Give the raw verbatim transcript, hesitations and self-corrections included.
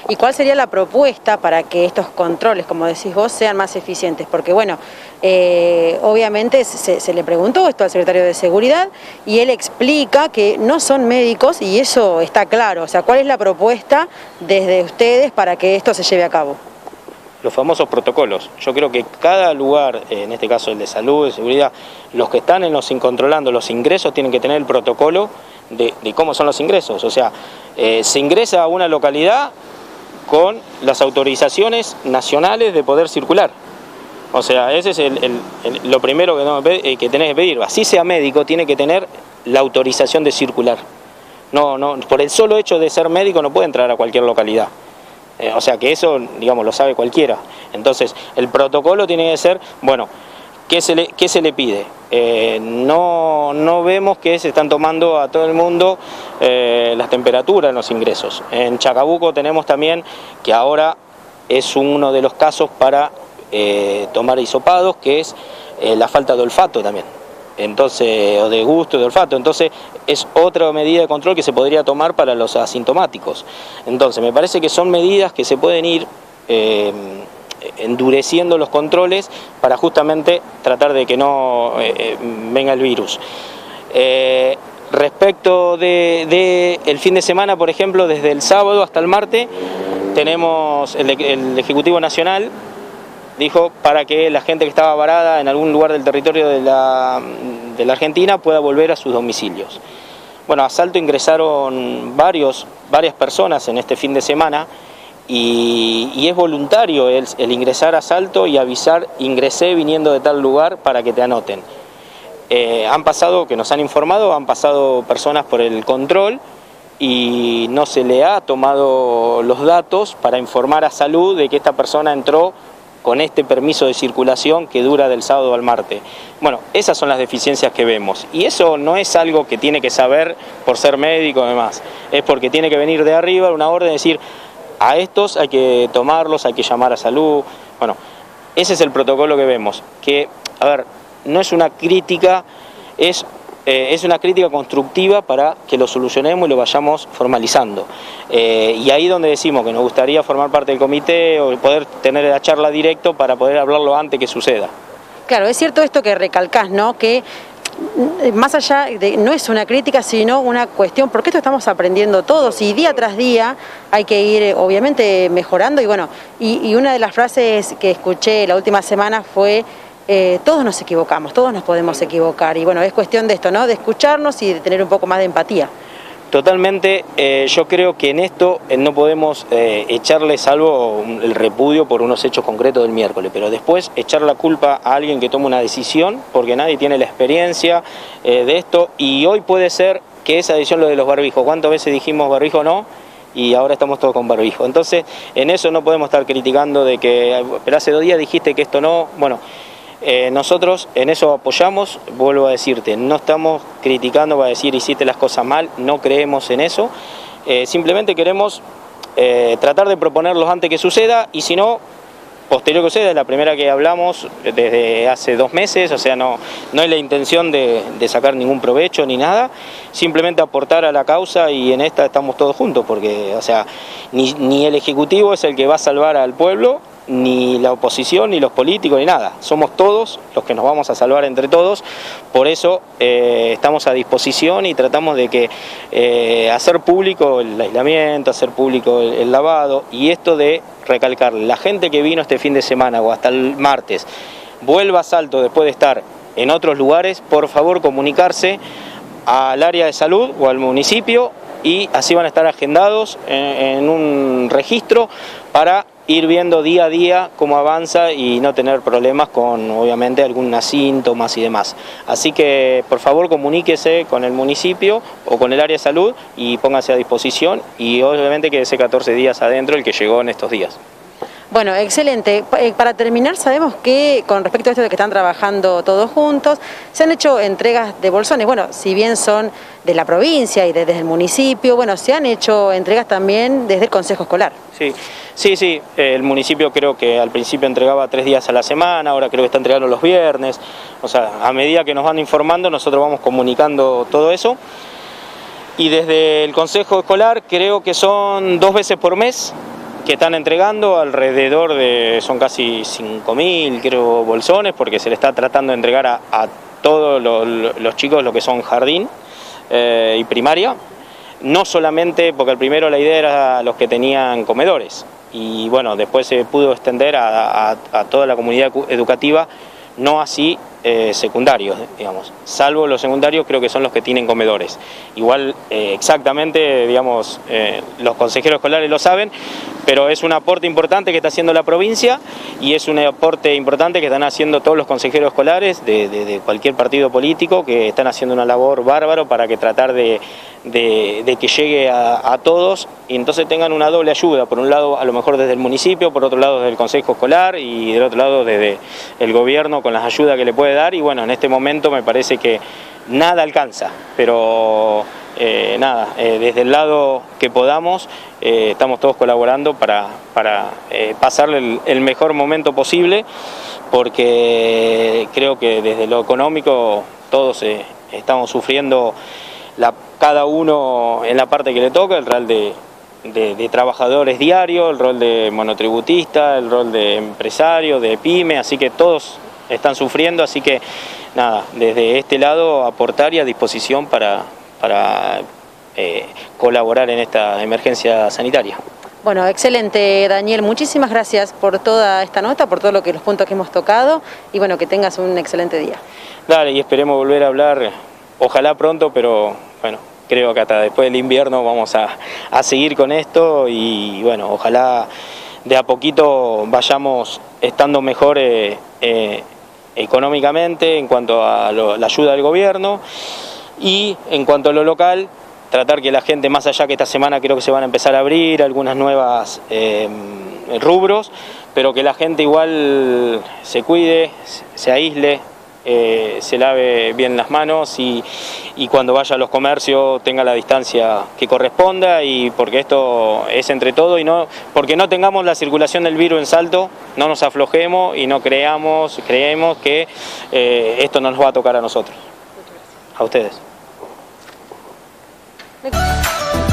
¿Y cuál sería la propuesta para que estos controles, como decís vos, sean más eficientes? Porque bueno, eh, obviamente se, se le preguntó esto al secretario de Seguridad y él explica que no son médicos y eso está claro. O sea, ¿cuál es la propuesta desde ustedes para que esto se lleve a cabo? Los famosos protocolos. Yo creo que cada lugar, en este caso el de salud, de seguridad, los que están en los controlando los ingresos tienen que tener el protocolo de, de cómo son los ingresos. O sea, eh, se ingresa a una localidad con las autorizaciones nacionales de poder circular. O sea, ese es el, el, el, lo primero que, no, que tenés que pedir. Así sea médico, tiene que tener la autorización de circular. No, no, por el solo hecho de ser médico no puede entrar a cualquier localidad. Eh, o sea que eso, digamos, lo sabe cualquiera. Entonces, el protocolo tiene que ser, bueno, ¿qué se le, qué se le pide? Eh, no, no vemos que se están tomando a todo el mundo eh, las temperaturas en los ingresos. En Chacabuco tenemos también que ahora es uno de los casos para eh, tomar hisopados, que es eh, la falta de olfato también. Entonces, o de gusto, de olfato, entonces es otra medida de control que se podría tomar para los asintomáticos. Entonces, me parece que son medidas que se pueden ir eh, endureciendo los controles para justamente tratar de que no eh, venga el virus. Eh, respecto de, de el fin de semana, por ejemplo, desde el sábado hasta el martes, tenemos el, el Ejecutivo Nacional dijo para que la gente que estaba varada en algún lugar del territorio de la, de la Argentina pueda volver a sus domicilios. Bueno, a Salto ingresaron varios, varias personas en este fin de semana y, y es voluntario el, el ingresar a Salto y avisar, ingresé viniendo de tal lugar para que te anoten. Eh, han pasado, que nos han informado, han pasado personas por el control y no se le ha tomado los datos para informar a Salud de que esta persona entró con este permiso de circulación que dura del sábado al martes. Bueno, esas son las deficiencias que vemos. Y eso no es algo que tiene que saber por ser médico y demás. Es porque tiene que venir de arriba una orden de decir, a estos hay que tomarlos, hay que llamar a Salud. Bueno, ese es el protocolo que vemos. Que, a ver, no es una crítica, es... Eh, es una crítica constructiva para que lo solucionemos y lo vayamos formalizando. Eh, y ahí donde decimos que nos gustaría formar parte del comité o poder tener la charla directo para poder hablarlo antes que suceda. Claro, es cierto esto que recalcás, ¿no? Que más allá de, no es una crítica, sino una cuestión, porque esto estamos aprendiendo todos y día tras día hay que ir, obviamente, mejorando. Y bueno, y, y una de las frases que escuché la última semana fue... Eh, todos nos equivocamos, todos nos podemos equivocar y bueno, es cuestión de esto, ¿no? De escucharnos y de tener un poco más de empatía. Totalmente, eh, yo creo que en esto eh, no podemos eh, echarle salvo el repudio por unos hechos concretos del miércoles, pero después echar la culpa a alguien que toma una decisión porque nadie tiene la experiencia eh, de esto y hoy puede ser que esa decisión, lo de los barbijos, ¿cuántas veces dijimos barbijo no? Y ahora estamos todos con barbijo. Entonces, en eso no podemos estar criticando de que, pero hace dos días dijiste que esto no, bueno... Eh, nosotros en eso apoyamos, vuelvo a decirte, no estamos criticando para decir hiciste las cosas mal, no creemos en eso, eh, simplemente queremos eh, tratar de proponerlos antes que suceda y si no, posterior que suceda, es la primera que hablamos desde hace dos meses, o sea, no, no es la intención de, de sacar ningún provecho ni nada, simplemente aportar a la causa y en esta estamos todos juntos, porque, o sea, ni, ni el Ejecutivo es el que va a salvar al pueblo, ni la oposición, ni los políticos, ni nada. Somos todos los que nos vamos a salvar entre todos, por eso eh, estamos a disposición y tratamos de que eh, hacer público el aislamiento, hacer público el, el lavado y esto de recalcar, la gente que vino este fin de semana o hasta el martes, vuelva a Salto después de estar en otros lugares, por favor comunicarse al área de salud o al municipio y así van a estar agendados en, en un registro para ir viendo día a día cómo avanza y no tener problemas con, obviamente, algunos síntomas y demás. Así que, por favor, comuníquese con el municipio o con el área de salud y póngase a disposición y, obviamente, quédese catorce días adentro el que llegó en estos días. Bueno, excelente. Para terminar, sabemos que con respecto a esto de que están trabajando todos juntos, se han hecho entregas de bolsones. Bueno, si bien son de la provincia y desde el municipio, bueno, se han hecho entregas también desde el Consejo Escolar. Sí, sí, sí. El municipio creo que al principio entregaba tres días a la semana, ahora creo que está entregando los viernes. O sea, a medida que nos van informando, nosotros vamos comunicando todo eso. Y desde el Consejo Escolar creo que son dos veces por mes. que están entregando alrededor de, son casi cinco mil, creo, bolsones, porque se le está tratando de entregar a, a todos los, los chicos lo que son jardín eh, y primaria, no solamente porque al primero la idea era los que tenían comedores, y bueno, después se pudo extender a, a, a toda la comunidad educativa, no así eh, secundarios, digamos, salvo los secundarios creo que son los que tienen comedores. Igual eh, exactamente, digamos, eh, los consejeros escolares lo saben, pero es un aporte importante que está haciendo la provincia y es un aporte importante que están haciendo todos los consejeros escolares de, de, de cualquier partido político, que están haciendo una labor bárbaro para que tratar de, de, de que llegue a, a todos y entonces tengan una doble ayuda, por un lado a lo mejor desde el municipio, por otro lado desde el consejo escolar y del otro lado desde el gobierno con las ayudas que le puede dar, y bueno, en este momento me parece que nada alcanza, pero eh, nada, eh, desde el lado que podamos eh, estamos todos colaborando para, para eh, pasarle el, el mejor momento posible, porque creo que desde lo económico todos eh, estamos sufriendo la, cada uno en la parte que le toca, el rol de, de, de trabajadores diarios, el rol de monotributista, el rol de empresario, de pyme, así que todos están sufriendo, así que nada, desde este lado aportar y a disposición para, para eh, colaborar en esta emergencia sanitaria. Bueno, excelente, Daniel, muchísimas gracias por toda esta nota, por todo lo que los puntos que hemos tocado, y bueno, que tengas un excelente día. Dale, y esperemos volver a hablar, ojalá pronto, pero bueno, creo que hasta después del invierno vamos a, a seguir con esto y bueno, ojalá de a poquito vayamos estando mejor eh, eh, económicamente en cuanto a lo, la ayuda del gobierno, y en cuanto a lo local, tratar que la gente, más allá que esta semana creo que se van a empezar a abrir algunas nuevas eh, rubros, pero que la gente igual se cuide, se aísle, eh, se lave bien las manos y, y cuando vaya a los comercios tenga la distancia que corresponda, y porque esto es entre todos y no porque no tengamos la circulación del virus en Salto, no nos aflojemos y no creamos, creemos que eh, esto no nos va a tocar a nosotros. A ustedes.